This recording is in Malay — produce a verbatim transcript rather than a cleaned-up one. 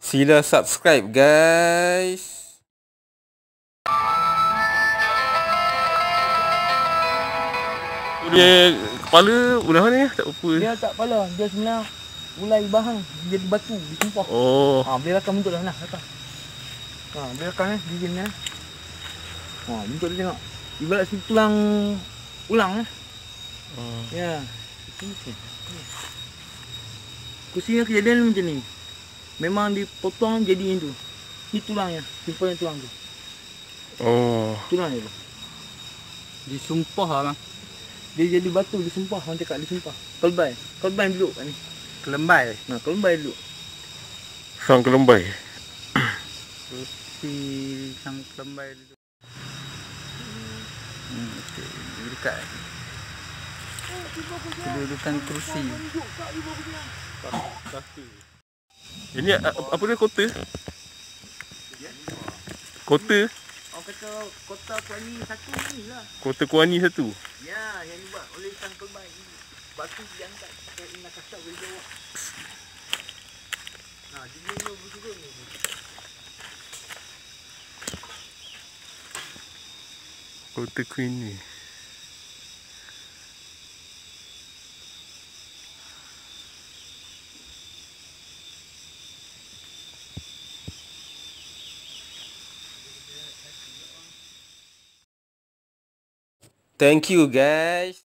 Sila subscribe guys. Dia kepala ulah mana tak apa. Dia tak kepala, dia sebenarnya ulai bahang jadi batu disumpah. Oh. Ha, boleh rakam bentuk dah nah, rakam. Ha, boleh rakam eh gigi ni. Ha, bentuk dia tengok. Ibarat si tulang ulang eh. Hmm. Ya. Kursinya kejadian macam ni. Memang dipotong jadi itu. Ni tulangnya, simpannya tulang tu. Oh. Tulang dia tu. Disumpah lah bang. Dia jadi batu disumpah, orang cakap disumpah. KeLembai. KeLembai duduk kat ni. KeLembai. Nah, KeLembai duduk. Sang KeLembai. Kursi sang KeLembai duduk. Hmm, okey. Dia dekat. Kedudukan kursi. Ini apa dia kota? Kota? Orang kata kota Kuani satu ni lah. Kota Kuani satu. Ya, yang dibuat oleh sang KeLembai. Batu diangkat pakai ina kasak dari bawah. Nah, dia ni berturun ni. Kota Kuani. Thank you guys.